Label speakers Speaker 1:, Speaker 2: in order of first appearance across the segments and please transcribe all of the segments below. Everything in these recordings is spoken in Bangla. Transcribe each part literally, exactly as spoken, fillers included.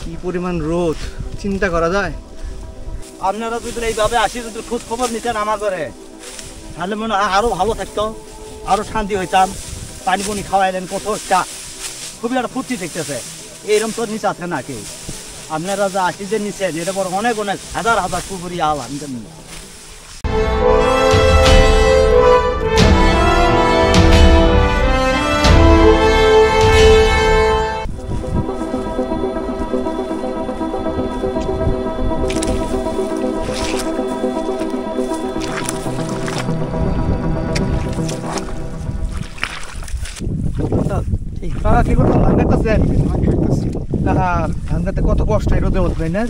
Speaker 1: কি পরিমাণ রোদ চিন্তা করা যায়।
Speaker 2: আপনারা যদি এইভাবে আসি যদি খোঁজ খবর নিতেন আমার ঘরে তাহলে মনে হয় আরো ভালো থাকতো, আরো শান্তি হইতাম। পানি পানি খাওয়াইলেন কত চা, খুবই একটা ফুর্তি দেখতেছে। এইরকম তো নিচে আছে না কেউ। আপনারা যা আসি যে নিচেন এটা বড় অনেক অনেক হাজার হাজার পুকুরি আল আনতেন।
Speaker 1: কি করতো ধান কাটতেছেন? ধান কাটতে কত কষ্ট রোদে হচ্ছে না?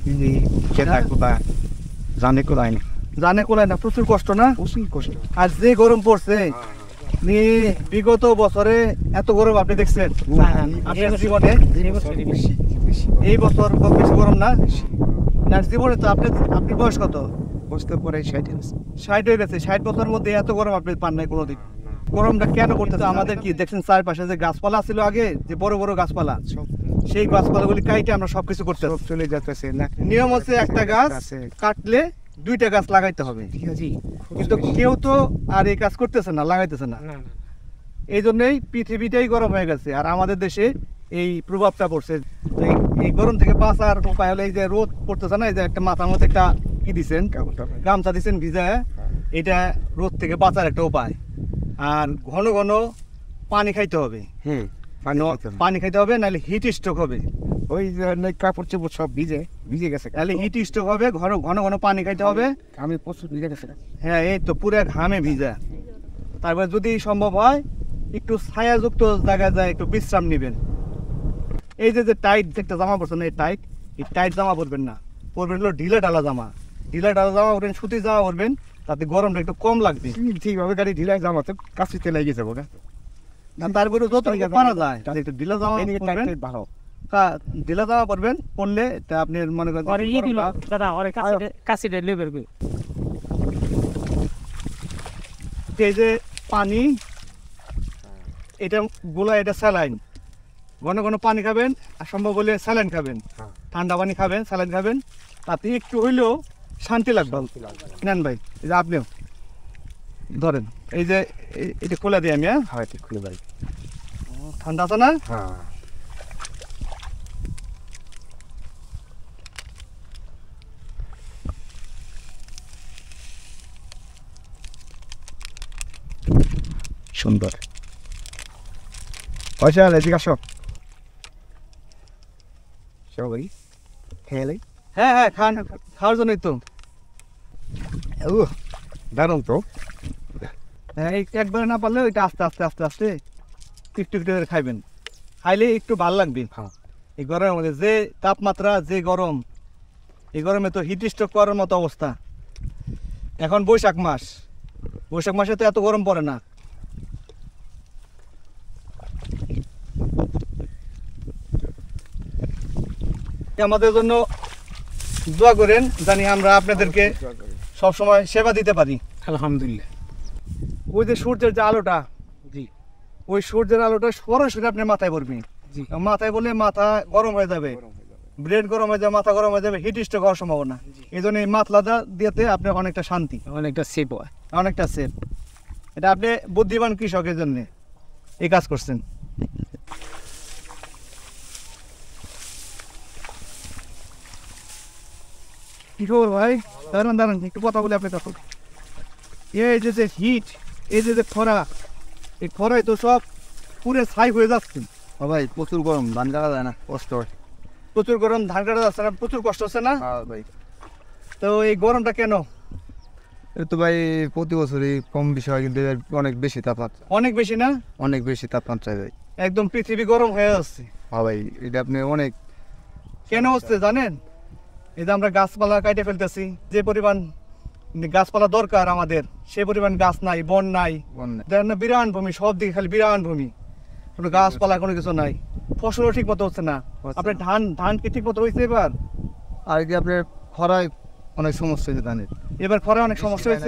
Speaker 2: জানে কোথায় না,
Speaker 1: জানে কোলায় না, প্রচুর কষ্ট না?
Speaker 2: প্রচুর কষ্ট।
Speaker 1: আর যে গরম পড়ছে বিগত বছরে এত গরম আপনি দেখছেন আপনার জীবনে? এই বছর বেশি গরম না? না জীবনে তো আপনি আপনার বয়স কত?
Speaker 2: বুঝতে পরে ষাট
Speaker 1: ষাট হয়ে গেছে। ষাট বছরের মধ্যে এত গরম আপনি পান নাই কোনোদিন। গরমটা কেন করতেছে? আমাদের কি দেখছেন চারপাশে যে গাছপালা ছিল আগে, যে বড় বড় গাছপালা, সেই গাছপালাগুলি কাইটে আমরা সবকিছু করতে
Speaker 2: চলে যাচ্ছে না।
Speaker 1: নিয়ম হচ্ছে একটা গাছ কাটলে দুইটা গাছ লাগাইতে হবে, কিন্তু কেউ তো আর এই কাজ করতেছে না, লাগাইতেছে না। এই জন্যই পৃথিবীটাই গরম হয়ে গেছে আর আমাদের দেশে এই প্রভাবটা পড়ছে। এই গরম থেকে বাঁচার উপায় হলো এই যে রোদ পড়তেছে না, এই যে একটা মাথার মধ্যে একটা কি দিচ্ছেন, গামছা দিচ্ছেন ভিজায়, এটা রোদ থেকে বাঁচার একটা উপায়। আর ঘন ঘন পানি খাইতে হবে।
Speaker 2: হুম,
Speaker 1: পানি খাইতে হবে, নাহলে হিট স্ট্রোক হবে।
Speaker 2: ওই কাপড় চোপড় সব ভিজে ভিজে গেছে,
Speaker 1: তাহলে হিট স্ট্রোক হবে। ঘন ঘন ঘন পানি খাইতে হবে।
Speaker 2: আমি প্রচুর ভিজে গেছে।
Speaker 1: হ্যাঁ, এই তো পুরো ঘামে ভিজা। তারপর যদি সম্ভব হয় একটু ছায়াযুক্ত জায়গায় যায় একটু বিশ্রাম নেবেন। এই যে যে টাইট একটা জামা পরছেন, এই টাইট এই টাইট জামা পরবেন না, পরবেন হলো ঢিলা ঢালা জামা। ঢিলা ঢালা জামা পরবেন, সুতি জামা পরবেন, তাতে গরমটা একটু কম লাগবে।
Speaker 2: ঠিকভাবে গাড়ি ঢিলা জামাতে কাশিতে লেগে যাবো না।
Speaker 1: তারপরে যত পারা যায় একটু ঢিলা জামা
Speaker 2: ভালো,
Speaker 1: ঢিলা জামা পরবেন। পরলে তা আপনি মনে করেন এই যে পানি এটা গোলা, এটা স্যালাইন। ঘন ঘন পানি খাবেন, আর সম্ভব হলে স্যালাইন খাবেন, ঠান্ডা পানি খাবেন, স্যালাইন খাবেন, তাতে একটু হইলেও শান্তি লাগবে। নেন ভাই, এই যে আপনিও ধরেন, এই যে এটা খুলে দিই আমি। হ্যাঁ,
Speaker 2: খুলে ভাই,
Speaker 1: ঠান্ডা আছে না?
Speaker 2: হ্যাঁ, সুন্দর। পয়সা এদিকে আসো, সবাই খেয়ে।
Speaker 1: হ্যাঁ হ্যাঁ, খান, খাওয়ার জন্যই তো।
Speaker 2: দারুণ তো।
Speaker 1: হ্যাঁ, একবারে না পারলে ওইটা আস্তে আস্তে আস্তে আস্তে একটু একটু করে খাইবেন, খাইলে একটু ভালো লাগবে।
Speaker 2: হ্যাঁ,
Speaker 1: এই গরমের মধ্যে যে তাপমাত্রা, যে গরম, এই গরমে তো হিট স্ট্রোক করার মতো অবস্থা। এখন বৈশাখ মাস, বৈশাখ মাসে তো এত গরম পড়ে না। আমাদের জন্য দোয়া করেন, জানি আমরা আপনাদেরকে সবসময় সেবা দিতে পারি।
Speaker 2: আলহামদুলিল্লাহ।
Speaker 1: ওই যে সূর্যের যে আলোটা,
Speaker 2: জি,
Speaker 1: ওই সূর্যের আলোটা সরাসরি আপনার মাথায় পড়বে।
Speaker 2: জি,
Speaker 1: মাথায় বললে মাথা গরম হয়ে যাবে, ব্রেন গরম হয়ে যাবে, মাথা গরম হয়ে যাবে, হিট স্ট্রোক হওয়ার সম্ভাবনা। এই জন্য এই মাথলাটা দিয়েতে আপনার অনেকটা শান্তি,
Speaker 2: অনেকটা সেফ হয়,
Speaker 1: অনেকটা সেফ। এটা আপনি বুদ্ধিমান কৃষকের জন্য এই কাজ করছেন। কি খবর ভাই? দাঁড়ান দাঁড়ান, একটু কথা বলি আপনার কাছে। এই যে যে হিট, এই যে যে খরা, এই খরায় তো সব পুরে ছাই হয়ে যাচ্ছে।
Speaker 2: ভাই প্রচুর গরম, ধান কাটা যায় না, কষ্ট হয়।
Speaker 1: প্রচুর গরম, ধান কাটা যাচ্ছে না, প্রচুর কষ্ট হচ্ছে না?
Speaker 2: হ্যাঁ ভাই।
Speaker 1: তো এই গরমটা কেন?
Speaker 2: এটা তো ভাই প্রতি বছরই কম বিষয়, কিন্তু অনেক বেশি তাপমাত্রা।
Speaker 1: অনেক বেশি না?
Speaker 2: অনেক বেশি তাপমাত্রা ভাই,
Speaker 1: একদম পৃথিবী গরম হয়ে যাচ্ছে।
Speaker 2: হ্যাঁ ভাই, এটা আপনি অনেক
Speaker 1: কেন হচ্ছে জানেন? এই যে আমরা গাছপালা কাটে ফেলতেছি, যে পরিমাণ গাছপালা দরকার আমাদের সে পরিমাণ গাছ নাই, বন নাই, দেখেন না বিরান ভূমি, সব দিকে খালি বিরান ভূমি, কোনো গাছপালা কোনো কিছু নাই, ফসলও ঠিক মতো হচ্ছে না। আপনার ধান ধান কি ঠিক মতো হয়েছে এবার?
Speaker 2: আর কি আপনার খরায় অনেক সমস্যা হয়েছে ধানের,
Speaker 1: এবার খরায় অনেক সমস্যা হয়েছে।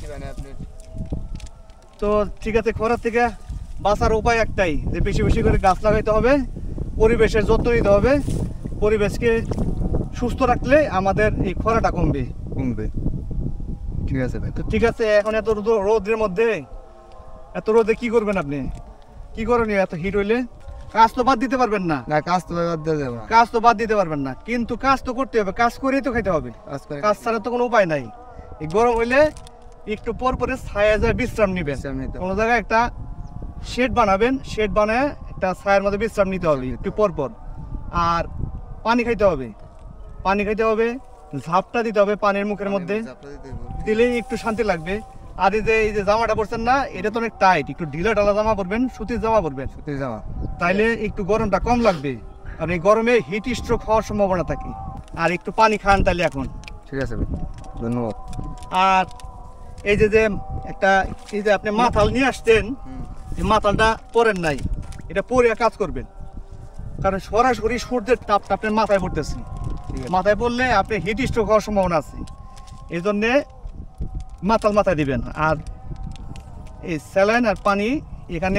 Speaker 1: তো ঠিক আছে, খরার থেকে বাঁচার উপায় একটাই, যে বেশি বেশি করে গাছ লাগাইতে হবে, পরিবেশের যত্ন নিতে হবে, পরিবেশকে সুস্থ রাখলে আমাদের এই খরাটা কমবে।
Speaker 3: কমবে। ঠিক আছে ভাই।
Speaker 1: তো ঠিক আছে, এখন এত রোদ- রোদের মধ্যে এত রোদে কি করবেন আপনি? কি করণীয় এত হিট হইলে? কাজ তো বাদ দিতে পারবেন না।
Speaker 3: না কাজ তো বাদ দিয়ে যাবো না।
Speaker 1: কাজ তো বাদ দিতে পারবেন না, কিন্তু কাজ তো করতে হবে, কাজ করেই তো খেতে হবে।
Speaker 3: কাজ করে
Speaker 1: কাজ ছাড়া তো কোনো উপায় নাই। এই গরম হইলে একটু পর পরে ছায়া যায় বিশ্রাম নিবেন।
Speaker 3: বিশ্রাম নিতে হবে।
Speaker 1: কোনো জায়গায় একটা শেড বানাবেন, শেড বানায় একটা ছায়ার মধ্যে বিশ্রাম নিতে হবে একটু পর পর। আর পানি খাইতে হবে, পানি খাইতে হবে, ঝাপটা দিতে হবে পানির মুখের মধ্যে, দিলেই একটু শান্তি লাগবে। আর এই যে এই যে জামাটা পরছেন না, এটা তো অনেক টাইট, একটু ঢিলা ঢালা জামা পরবেন, সুতির জামা পরবেন,
Speaker 3: সুতির জামা।
Speaker 1: তাইলে একটু গরমটা কম লাগবে। আর এই গরমে হিট স্ট্রোক হওয়ার সম্ভাবনা থাকে। আর একটু পানি খান তাইলে এখন।
Speaker 3: ঠিক আছে ভাই, ধন্যবাদ।
Speaker 1: আর এই যে যে একটা এই যে আপনি মাথাল নিয়ে আসছেন, এই মাথালটা পরেন নাই, এটা পরে কাজ করবেন, কারণ সরাসরি সূর্যের তাপটা আপনার মাথায় পড়তেছে। মাথায় পড়লে আপনি হিট স্ট্রোক হওয়ার সম্ভাবনা আছে, এই জন্যে মাথাল মাথায় দিবেন। আর এই স্যালাইন আর পানি, এখানে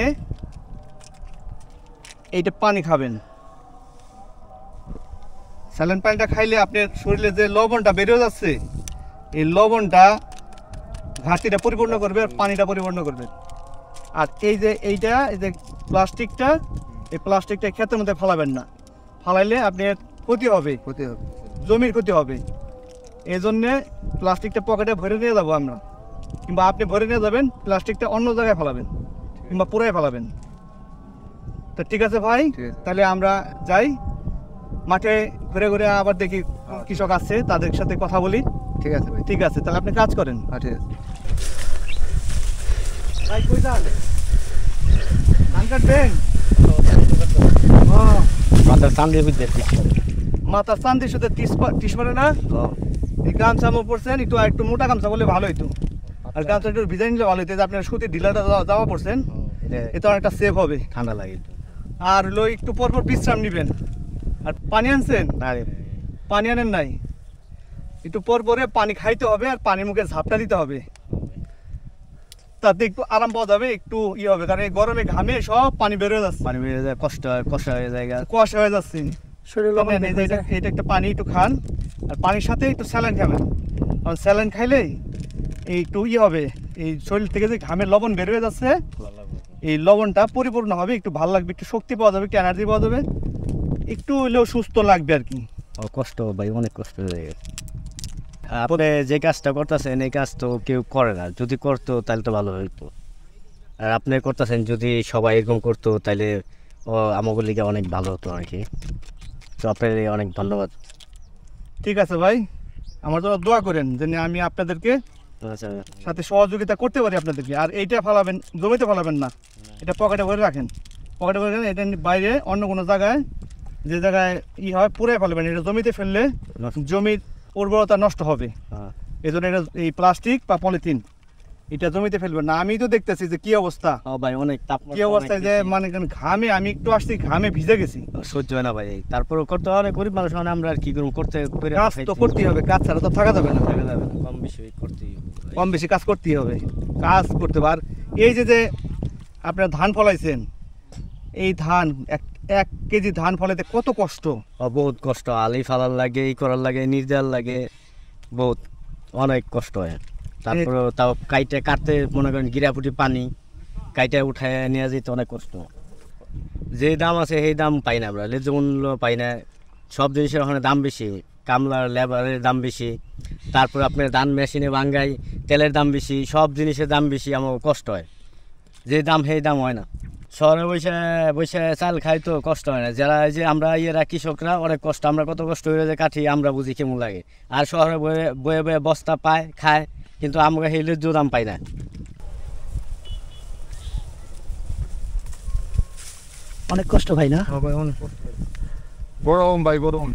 Speaker 1: এইটা পানি খাবেন। স্যালাইন পানিটা খাইলে আপনার শরীরে যে লবণটা বেরিয়ে যাচ্ছে, এই লবণটা ঘাটতিটা পরিপূর্ণ করবে আর পানিটা পরিপূর্ণ করবে। আর এই যে এইটা এই যে প্লাস্টিকটা, এই প্লাস্টিকটা ক্ষেতের মধ্যে ফালাবেন না, ফালাইলে আপনার ক্ষতি হবে,
Speaker 3: ক্ষতি হবে,
Speaker 1: জমির ক্ষতি হবে। এই জন্যে প্লাস্টিকটা পকেটে ভরে নিয়ে যাবো আমরা, কিংবা আপনি ভরে নিয়ে যাবেন, প্লাস্টিকটা অন্য জায়গায় ফেলাবেন কিংবা পুরাই ফেলাবেন। তো ঠিক আছে ভাই,
Speaker 3: ঠিক আছে।
Speaker 1: তাহলে আমরা যাই মাঠে, ঘুরে ঘুরে আবার দেখি কৃষক আছে, তাদের সাথে কথা বলি।
Speaker 3: ঠিক আছে ভাই।
Speaker 1: ঠিক আছে, তাহলে আপনি কাজ করেন।
Speaker 3: হ্যাঁ ঠিক আছে।
Speaker 1: ভাই কই যান? ধান কাটবেন? ও,
Speaker 2: মাথার চান্দি বুঝতে
Speaker 1: মাথার চান্দির সাথে টিস পা- টিস মারে না? এই গামছা আমার পড়ছেন, একটু একটু মোটা গামছা বলে ভালো হইতো। আর গামছা একটু ভিজাই নিলে ভালো হইতো, যে আপনার সুতির ঢিলাটা জা- জামা পড়ছেন, এতে অনেকটা সেভ হবে।
Speaker 2: ঠান্ডা লাগে।
Speaker 1: আর হলো একটু পর পর বিশ্রাম নিবেন। আর পানি আনছেন?
Speaker 2: না রে,
Speaker 1: পানি আনেন নাই? একটু পর পরে পানি খাইতে হবে আর পানি মুখে ঝাপটা দিতে হবে, তাতে একটু আরাম পাওয়া যাবে, একটু ইয়ে হবে। কারণ এই গরমে ঘামে সব পানি বেরোয় যাচ্ছে,
Speaker 2: পানি বেরিয়ে যায়, কষ্ট হয়, কষ্ট হয়ে যায়।
Speaker 1: কুয়াশা হয়ে যাচ্ছে শরীর। এটা এটা একটা পানি একটু খান, আর পানির সাথে একটু স্যালাইন খাবেন। কারণ স্যালাইন খাইলে এই একটু ইয়ে হবে, এই শরীর থেকে যে ঘামের লবণ বের হয়ে যাচ্ছে, এই লবণটা পরিপূর্ণ হবে, একটু ভালো লাগবে, একটু শক্তি পাওয়া যাবে, একটু এনার্জি পাওয়া যাবে, একটু হলেও সুস্থ লাগবে আর কি।
Speaker 2: ও কষ্ট ভাই, অনেক কষ্ট হয়ে যায়। আপনি যে কাজটা করতেছেন এই কাজ তো কেউ করে না, যদি করতো তাহলে তো ভালো হইতো। আর আপনি করতেছেন, যদি সবাই এরকম করতো তাহলে ও আমাদের লিগে অনেক ভালো হতো আর কি। তো আপনার অনেক ধন্যবাদ।
Speaker 1: ঠিক আছে ভাই, আমার জন্য দোয়া করেন যেন আমি আপনাদেরকে
Speaker 2: আচ্ছা,
Speaker 1: সাথে সহযোগিতা করতে পারি আপনাদেরকে। আর এইটা ফালাবেন, জমিতে ফালাবেন না, এটা পকেটে ভরে রাখেন, পকেটে ভরে রাখেন। এটা বাইরে অন্য কোনো জায়গায়, যে জায়গায় ই হয় পুরে ফেলবেন। এটা জমিতে ফেললে জমির উর্বরতা নষ্ট হবে,
Speaker 2: হ্যাঁ।
Speaker 1: এই জন্য এটা এই প্লাস্টিক বা পলিথিন এটা জমিতে ফেলবেন না। আমি তো দেখতেছি যে কি অবস্থা,
Speaker 2: ও ভাই অনেক তাপ,
Speaker 1: কি অবস্থায় যে মানে ঘামে, আমি একটু আসছি ঘামে ভিজে গেছি।
Speaker 2: সহ্য হয় না ভাই। তারপরে করতে হয়, গরিব মানুষ মানে আমরা আর কি করবো, করতে করে
Speaker 1: কাজ তো করতেই হবে, কাজ ছাড়া তো থাকা যাবে না,
Speaker 2: থাকা যাবে না, কম বেশি করতেই হবে ভাই।
Speaker 1: কম বেশি কাজ করতেই হবে, কাজ করতে হবে। আর এই যে যে আপনার ধান ফলাইছেন, এই ধান এক এক কেজি ধান ফলাইতে কত কষ্ট।
Speaker 2: ও বহুত কষ্ট, আলি ফালার লাগে, এই করার লাগে, নির্জাল লাগে, বহুত অনেক কষ্ট হয়। তারপরে তাও কাইটে কাটতে মনে করেন গিরাপুটি পানি কাইটে উঠায় নিয়ে যেতে অনেক কষ্ট। যে দাম আছে সেই দাম পাই না আমরা, ন্যায্য মূল্য পাই না। সব জিনিসের ওখানে দাম বেশি, কামলার লেবারের দাম বেশি, তারপর আপনার ধান মেশিনে ভাঙ্গাই তেলের দাম বেশি, সব জিনিসের দাম বেশি, আমার কষ্ট হয়। যে দাম সেই দাম হয় না। শহরে বসে বসে চাল খাই তো কষ্ট হয় না, যারা এই যে আমরা ইয়েরা কৃষকরা অনেক কষ্ট, আমরা কত কষ্ট হয়ে যে কাঠি আমরা বুঝি কেমন লাগে। আর শহরে বয়ে বয়ে বয়ে বস্তা পায় খায়, কিন্তু আমরা সেই ন্যায্য দাম পাই না। অনেক কষ্ট ভাই না?
Speaker 3: গরম ভাই, গরম।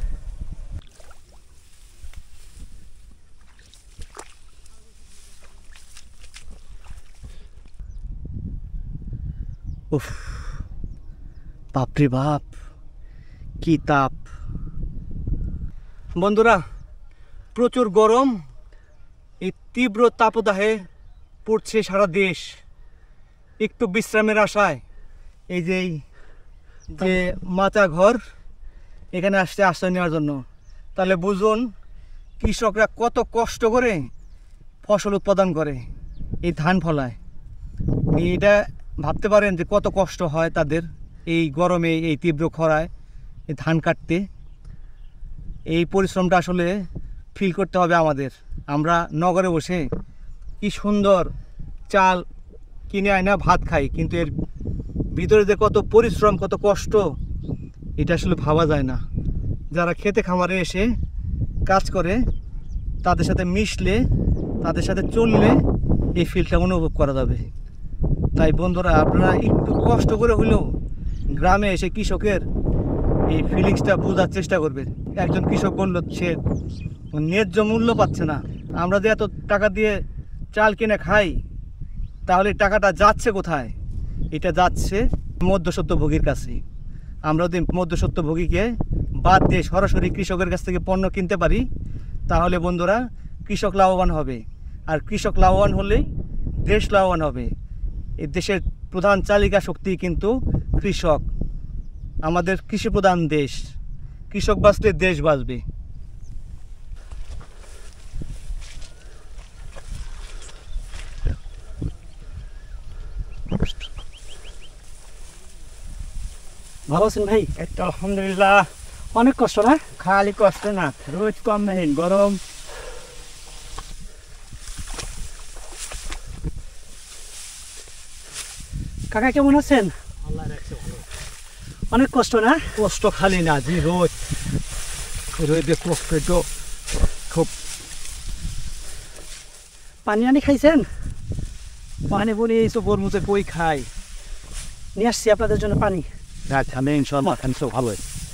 Speaker 1: উফ, বাপরে বাপ, কি তাপ। বন্ধুরা, প্রচুর গরম, এই তীব্র তাপদাহে পড়ছে সারা দেশ। একটু বিশ্রামের আশায় এই যে এই যে মাচা ঘর, এখানে আসছে আশ্রয় নেওয়ার জন্য। তাহলে বুঝুন কৃষকরা কত কষ্ট করে ফসল উৎপাদন করে, এই ধান ফলায়। এটা ভাবতে পারেন যে কত কষ্ট হয় তাদের এই গরমে, এই তীব্র খরায় এই ধান কাটতে। এই পরিশ্রমটা আসলে ফিল করতে হবে আমাদের। আমরা নগরে বসে কি সুন্দর চাল কিনে আয় না ভাত খাই, কিন্তু এর ভিতরে যে কত পরিশ্রম, কত কষ্ট, এটা আসলে ভাবা যায় না। যারা খেতে খামারে এসে কাজ করে তাদের সাথে মিশলে, তাদের সাথে চললে এই ফিলটা অনুভব করা যাবে। তাই বন্ধুরা, আপনারা একটু কষ্ট করে হলেও গ্রামে এসে কৃষকের এই ফিলিংসটা বোঝার চেষ্টা করবেন। একজন কৃষক বলল সে ন্যায্য মূল্য পাচ্ছে না। আমরা যে এত টাকা দিয়ে চাল কিনে খাই, তাহলে টাকাটা যাচ্ছে কোথায়? এটা যাচ্ছে মধ্যস্বত্বভোগীর কাছে। আমরা যদি মধ্যস্বত্বভোগীকে বাদ দিয়ে সরাসরি কৃষকের কাছ থেকে পণ্য কিনতে পারি, তাহলে বন্ধুরা কৃষক লাভবান হবে। আর কৃষক লাভবান হলেই দেশ লাভবান হবে। এই দেশের প্রধান চালিকা শক্তি কিন্তু কৃষক। আমাদের কৃষি প্রধান দেশ, কৃষক বাঁচলে দেশ বাঁচবে।
Speaker 4: ভালো আছেন ভাই?
Speaker 2: একটা আলহামদুলিল্লাহ।
Speaker 4: অনেক কষ্ট না?
Speaker 2: খালি কষ্ট না, রোজ কম নেই, গরম।
Speaker 4: কাকা কেমন আছেন? অনেক কষ্ট না?
Speaker 2: কষ্ট খালি না, যে রোজ রোদে কষ্ট তো খুব।
Speaker 4: পানি আনি খাইছেন?
Speaker 2: পানি বলি এইসব ওর মধ্যে বই খাই।
Speaker 4: নিয়ে আসছি আপনাদের জন্য পানি।
Speaker 2: আচ্ছা, আমি ইনশাল্লাহ খান, সব ভালো।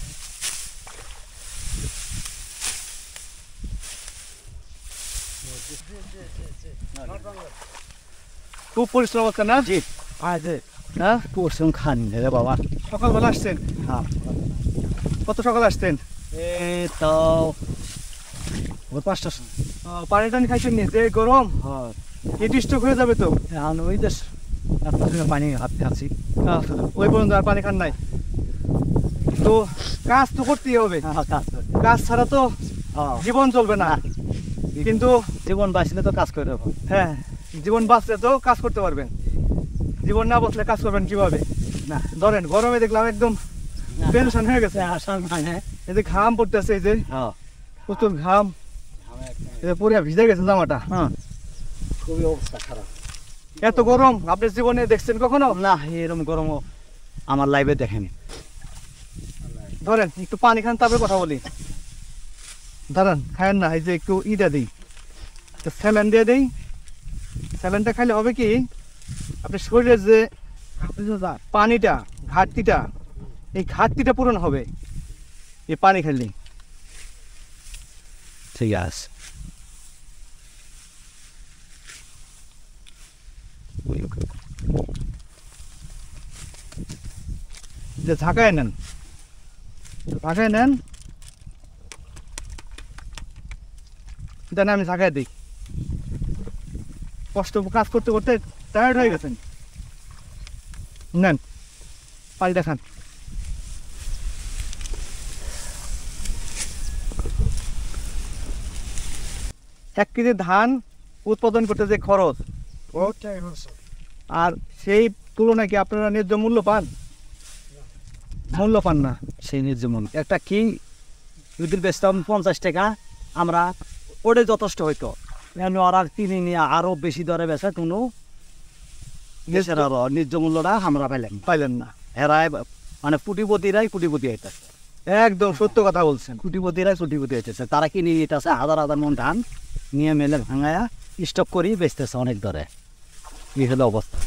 Speaker 1: খুব পরিশ্রম হচ্ছে না?
Speaker 2: জি, আজ হ্যাঁ পরিশ্রম খান রে বাবা।
Speaker 1: সকালবেলা আসছেন?
Speaker 2: হ্যাঁ।
Speaker 1: কত সকালে আসছেন?
Speaker 2: এই তো ওর পাঁচটা।
Speaker 1: পানি টানি খাইছেন নি? যে গরম,
Speaker 2: হ্যাঁ,
Speaker 1: হিট স্ট্রোক হয়ে যাবে তো।
Speaker 2: এখন ওই দেশ আপনার জন্য পানি হাতে খাচ্ছি।
Speaker 1: আহ, ওই পর্যন্ত আর পানি খান নাই তো? কাজ তো করতেই হবে,
Speaker 2: হ্যাঁ, কাজ করে।
Speaker 1: কাজ ছাড়া তো
Speaker 2: হ্যাঁ,
Speaker 1: জীবন চলবে না। কিন্তু
Speaker 2: জীবন বাঁচলে তো কাজ করে দেবো।
Speaker 1: হ্যাঁ, জীবন বাঁচলে তো কাজ করতে পারবেন। জীবন না বাঁচলে কাজ করবেন কিভাবে?
Speaker 2: না,
Speaker 1: ধরেন গরমে দেখলাম একদম পেনশন হয়ে গেছে।
Speaker 2: আসাম হ্যাঁ।
Speaker 1: এই যে ঘাম পড়তেছে, এই যে
Speaker 2: হ্যাঁ,
Speaker 1: প্রচুর ঘাম, এই যে পুরিয়া ভিজে গেছে জামাটা।
Speaker 2: হ্যাঁ, খুবই অবস্থা খারাপ।
Speaker 1: এত গরম আপনি জীবনে দেখছেন কখনো?
Speaker 2: না, এরকম গরম আমার লাইভে দেখেনি।
Speaker 1: ধরেন একটু পানি খান, তারপরে কথা বলি। দাঁড়ান, খায়েন না, এই যে একটু ইটা দিই, স্যালাইন দিয়ে দিই। স্যালাইনটা খাইলে হবে কি, আপনার শরীরের যে পানিটা ঘাটতিটা, এই ঘাটতিটা পূরণ হবে এই পানি খেলে।
Speaker 2: ঠিক আছে।
Speaker 1: যে ঝাঁকায় নেন, ঝাঁকায় নেন, দেন আমি ঝাঁকায় দিই। কষ্ট কাজ করতে করতে টায়ার্ড হয়ে গেছেন, নেন পানিটা খান। এক কেজি ধান উৎপাদন করতে যে খরচ, আর সেই তুলনায় কি আপনারা ন্যায্য মূল্য পান? মূল্য পান না।
Speaker 2: সেই নির্জীবন একটা কি যদি বেচতাম পঞ্চাশ টাকা, আমরা ওটাই যথেষ্ট হইতো। আমি ওরা কিনে নিয়ে আরো বেশি দরে বেচা কোনো দেশের আরো ন্যায্য মূল্যটা আমরা পাইলাম
Speaker 1: পাইলেন না।
Speaker 2: এরাই মানে কুটিপতিরাই কুটিপতি হইতেছে।
Speaker 1: একদম সত্য কথা বলছেন।
Speaker 2: কুটিপতিরাই কুটিপতি হইতেছে। তারা কিনে নিতেছে হাজার হাজার মন ধান নিয়ে মেলে ভাঙায়া স্টক করি বেচতেছে অনেক দরে। এই হলো অবস্থা।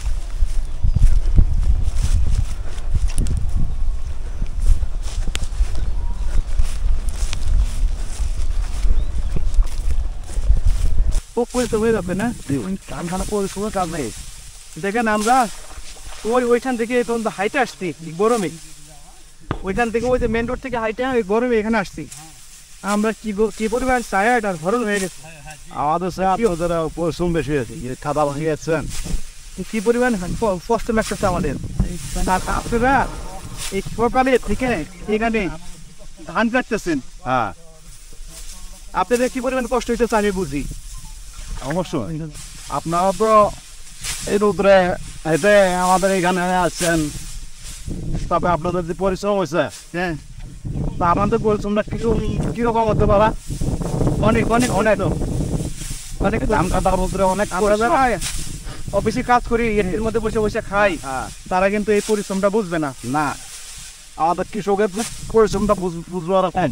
Speaker 1: খুব পরিশ্রম হয়ে যাবে না?
Speaker 2: ধান খানা পরিশ্রমের কাজ নেই।
Speaker 1: দেখেন আমরা ওই ওইখান থেকে তখন তো হাইটে আসছি গরমে, ওইখান থেকে ওই যে মেন রোড থেকে হাইটে ওই গরমে এখানে আসছি। আমরা কি গো- কি পরিমাণ টায়ার্ড আর হরণ হয়ে গেছে।
Speaker 2: আমাদের যারা পরিশ্রম বেশি হয়েছে, খাদা ভাঙে গেছেন,
Speaker 1: কি পরিমাণ ক- কষ্ট লাগতেছে আমাদের। আর আপনারা এই সকালে থেকে এখানে ধান কাটতেছেন,
Speaker 5: হ্যাঁ
Speaker 1: আপনাদের কি পরিমাণ কষ্ট হইতেছে আমি বুঝি।
Speaker 5: অবশ্যই আপনারা তো এই রোদ্রে এতে আমাদের এখানে আসছেন, তারপরে আপনাদের যে পরিশ্রম হয়েছে,
Speaker 1: হ্যাঁ
Speaker 5: তা আমাদের পরিশ্রমটা কিরকম কিরকম হতে পারে?
Speaker 1: অনেক অনেক অনেক অনেক
Speaker 5: ধান কাটার রোদ্রে অনেক
Speaker 1: আমরা যারা অফিসে কাজ করি এর মধ্যে বসে বসে খাই,
Speaker 5: হ্যাঁ
Speaker 1: তারা কিন্তু এই পরিশ্রমটা বুঝবে না।
Speaker 5: না, আমাদের কৃষকের পরিশ্রমটা বুঝ- বুঝবো আর
Speaker 1: হ্যাঁ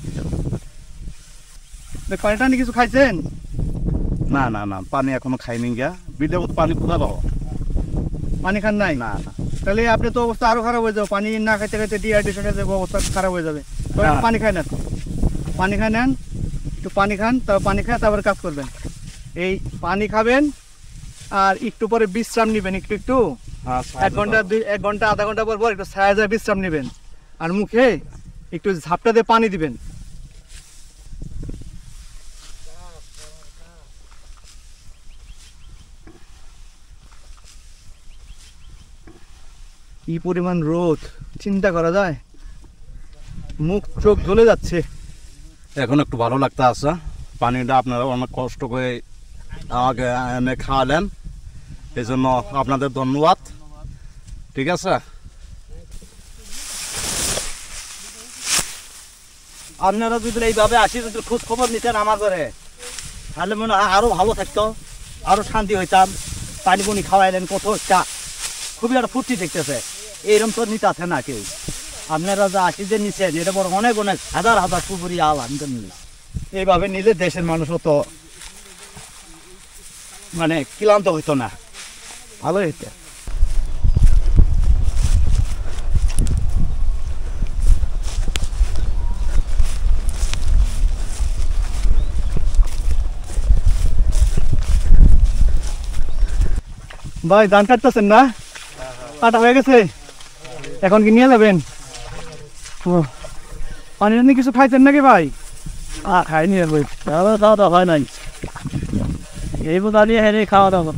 Speaker 1: পানিটা নিয়ে কিছু খাইছেন?
Speaker 5: না না না, পানি এখনো খাইনি গিয়া, বিলে পানি কোথা পাবো?
Speaker 1: পানি খান নাই?
Speaker 5: না না,
Speaker 1: তাহলে আপনি তো অবস্থা আরো খারাপ হয়ে যাবে, পানি না খাইতে খাইতে ডিহাইড্রেশনের অবস্থা খারাপ হয়ে যাবে। তো একটু
Speaker 5: হ্যাঁ।
Speaker 1: পানি খাই নেন, পানি খাই নেন, একটু পানি খান, তারপর পানি খায় তারপরে কাজ করবেন। এই পানি খাবেন আর একটু পরে বিশ্রাম নেবেন, একটু একটু এক ঘন্টা দুই এক ঘন্টা আধা ঘন্টা পর পর একটু ছায়া যায় বিশ্রাম নেবেন, আর মুখে একটু ঝাপটা দিয়ে পানি দিবেন। কি পরিমাণ রোদ চিন্তা করা যায়, মুখ চোখ জ্বলে যাচ্ছে।
Speaker 5: এখন একটু ভালো লাগতে আছে, পানিটা আপনারা অনেক কষ্ট করে আমাকে এনে খাওয়ালেন, এই জন্য আপনাদের ধন্যবাদ। ঠিক আছে,
Speaker 2: আপনারা যদি এইভাবে আসি যদি খোঁজ খবর নিতেন আমার ঘরে, তাহলে মনে হয় আরো ভালো থাকতো, আরো শান্তি হইতাম। পানি পুনি খাওয়াইলেন, কত চা, খুবই একটা ফুর্তি দেখতেছে। এইরকম তো নিতে আছে না কেউ। আপনারা যা আসি যে নিচ্ছেন, এটা বড় অনেক অনেক হাজার হাজার পুকুরি আল আনতে নিলে এইভাবে নিলে দেশের মানুষও তো মানে ক্লান্ত হইতো না, ভালো হইতো।
Speaker 1: ভাই ধান কাটতেছেন না? কাটা হয়ে গেছে, এখন কি নিয়ে যাবেন? ও, পানি টানি কিছু খাইছেন নাকি ভাই?
Speaker 2: আ খাইনি আর বই খাওয়া খাওয়া দাওয়া হয় নাই, এই বোধ নিয়ে হেরে খাওয়া দাওয়া।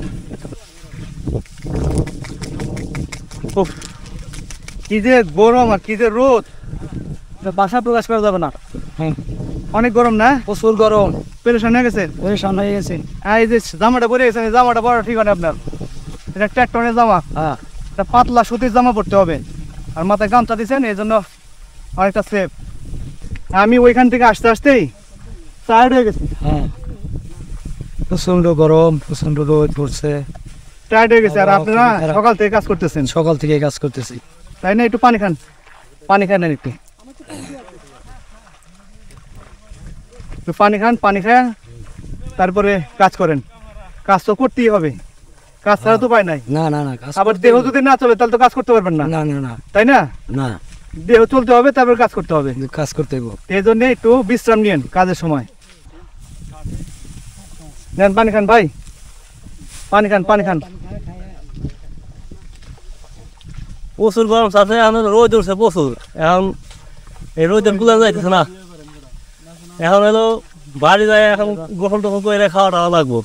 Speaker 1: উফ, কি যে গরম আর কি যে রোদ,
Speaker 4: বাসা প্রকাশ করা যাবে না,
Speaker 1: অনেক গরম না?
Speaker 4: প্রচুর গরম,
Speaker 1: পেরেশান হয়ে গেছে।
Speaker 4: পরেশান হয়ে গেছে।
Speaker 1: আর এই যে জামাটা পরে গেছেন, এই জামাটা পরা ঠিক হয় না আপনার, এটা ট্র্যাক্টরের জামা,
Speaker 4: হ্যাঁ
Speaker 1: এটা পাতলা সুতির জামা পরতে হবে, আর মাথায় গামছা দিচ্ছেন এই জন্য অনেকটা সেফ। আমি ওইখান থেকে আসতে আসতেই টায়ার্ড হয়ে গেছি,
Speaker 4: হ্যাঁ প্রচন্ড গরম, প্রচন্ড রোদ পড়ছে,
Speaker 1: টায়ার্ড হয়ে গেছে। আর
Speaker 4: আবহাওয়া
Speaker 1: আপনারা
Speaker 4: খুবই খারাপ।
Speaker 1: সকাল থেকে কাজ করতেছেন,
Speaker 4: সকাল থেকে কাজ করতেছি।
Speaker 1: তাই না? একটু পানি খান, পানি খান না একটু, একটু পানি খান, পানি খায় তারপরে কাজ করেন। কাজ তো করতেই হবে, কাজ ছাড়া তো উপায় নাই।
Speaker 4: না না না কাজ
Speaker 1: আবার
Speaker 4: করতে
Speaker 1: দেহ
Speaker 4: হবে।
Speaker 1: যদি না চলে তাহলে তো কাজ করতে পারবেন না,
Speaker 4: না না না
Speaker 1: তাই না?
Speaker 4: না
Speaker 1: দেহ চলতে হবে তারপরে কাজ করতে হবে,
Speaker 4: কাজ করতে হবে।
Speaker 1: এই জন্য একটু বিশ্রাম নিন কাজের সময়। নেন পানি খান ভাই, পানি খান, পানি খান।
Speaker 2: প্রচুর গরম আছে, এখন রোদ উঠছে প্রচুর, এখন এই রোদের কুলান যাইতেছে না, এখন হলো বাড়ি যায়, এখন গোসল টোসল করে খাওয়া টাওয়া লাগবো।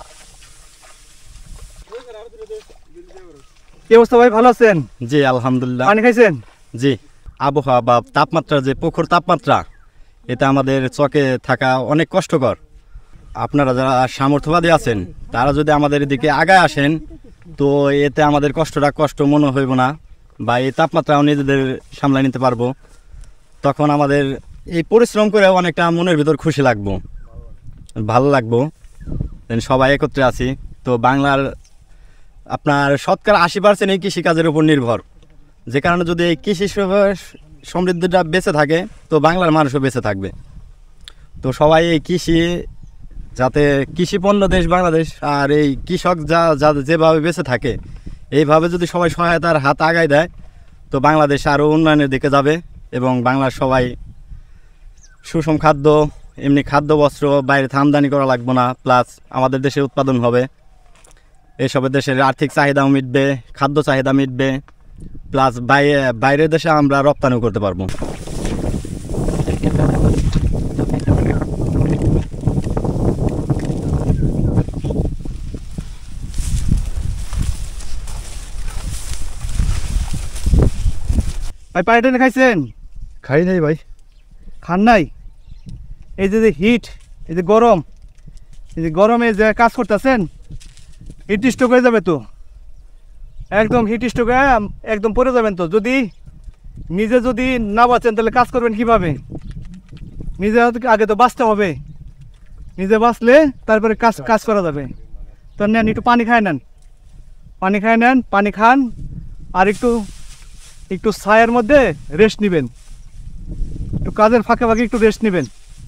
Speaker 1: কি অবস্থা ভাই, ভালো আছেন?
Speaker 5: জি আলহামদুলিল্লাহ।
Speaker 1: পানি খাইছেন?
Speaker 5: জি, আবহাওয়া বা তাপমাত্রা, যে প্রখর তাপমাত্রা, এটা আমাদের চোখে থাকা অনেক কষ্টকর। আপনারা যারা সামর্থ্যবাদী আছেন, তারা যদি আমাদের এদিকে আগায় আসেন, তো এতে আমাদের কষ্টটা কষ্ট মনে হইব না, বা এই তাপমাত্রাও নিজেদের সামলায় নিতে পারবো। তখন আমাদের এই পরিশ্রম করে অনেকটা মনের ভিতর খুশি লাগবো, ভালো লাগবো, সবাই একত্রে আছি। তো বাংলার আপনার শতকরা আশি পার্সেন্ট এই কৃষিকাজের উপর নির্ভর, যে কারণে যদি এই কৃষি সমৃদ্ধিটা বেঁচে থাকে, তো বাংলার মানুষও বেঁচে থাকবে। তো সবাই এই কৃষি, যাতে কৃষি পণ্য দেশ বাংলাদেশ, আর এই কৃষক যা যা যেভাবে বেঁচে থাকে, এইভাবে যদি সবাই সহায়তার হাত আগায় দেয়, তো বাংলাদেশ আরও উন্নয়নের দিকে যাবে, এবং বাংলার সবাই সুষম খাদ্য, এমনি খাদ্য বস্ত্র বাইরে আমদানি করা লাগবে না, প্লাস আমাদের দেশে উৎপাদন হবে, এসবের দেশের আর্থিক চাহিদাও মিটবে, খাদ্য চাহিদা মিটবে, প্লাস বাইরে বাইরের দেশে আমরা রপ্তানিও করতে পারবো।
Speaker 1: ভাই পানি টানি খাইছেন?
Speaker 3: খাই নাই ভাই।
Speaker 1: খান নাই? এই যে হিট, এই যে গরম, এই যে গরমে যে কাজ করতেছেন, হিট স্ট্রোক হয়ে যাবে তো, একদম হিট স্ট্রোক হয়ে একদম পড়ে যাবেন তো। যদি নিজে যদি না বাঁচেন তাহলে কাজ করবেন কিভাবে? নিজে আগে তো বাঁচতে হবে, নিজে বাঁচলে তারপরে কাজ কাজ করা যাবে। তো নেন একটু পানি খায় নেন, পানি খায় নেন, পানি খান, আর একটু একটু ছায়ের মধ্যে রেস্ট নেবেন, একটু কাজের ফাঁকে ফাঁকে একটু রেস্ট নেবেন।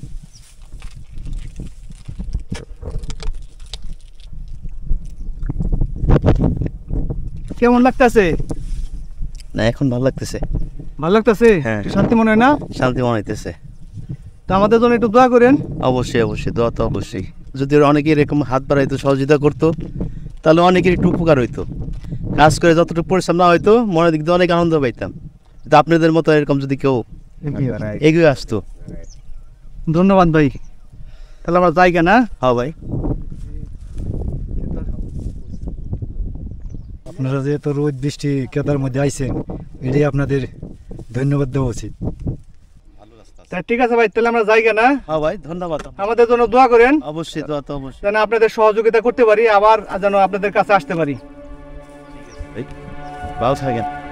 Speaker 1: কেমন লাগতেছে?
Speaker 2: না এখন ভালো লাগতেছে,
Speaker 1: ভালো লাগতেছে?
Speaker 2: হ্যাঁ।
Speaker 1: শান্তি মনে হয় না?
Speaker 2: শান্তি মনে হইতেছে।
Speaker 1: তো আমাদের জন্য একটু দোয়া করেন।
Speaker 2: অবশ্যই অবশ্যই, দোয়া তো অবশ্যই। যদি অনেকে এরকম হাত বাড়াইতো, সহযোগিতা করতো, তাহলে অনেকের একটু উপকার হইতো। কাজ করে যতটুকু পরিশ্রম না হইতো, মনের দিক দিয়ে অনেক আনন্দ পাইতাম। কিন্তু আপনাদের মতো এরকম যদি কেউ এগিয়ে আসতো।
Speaker 1: ধন্যবাদ ভাই, তাহলে আমরা যাই কেনা।
Speaker 2: হ্যাঁ ভাই,
Speaker 4: আপনারা যে এত রোদ বৃষ্টি কেদার মধ্যে আইছেন, এটাই আপনাদের ধন্যবাদ দেওয়া উচিত।
Speaker 1: তা ঠিক আছে ভাই, তাহলে আমরা যাই কেনা।
Speaker 2: হ্যাঁ ভাই, ধন্যবাদ।
Speaker 1: আমাদের জন্য দোয়া করেন,
Speaker 2: অবশ্যই, দোয়া তো অবশ্যই।
Speaker 1: যেন আপনাদের সহযোগিতা করতে পারি, আবার যেন আপনাদের কাছে আসতে পারি।
Speaker 2: ভালো থাকেন।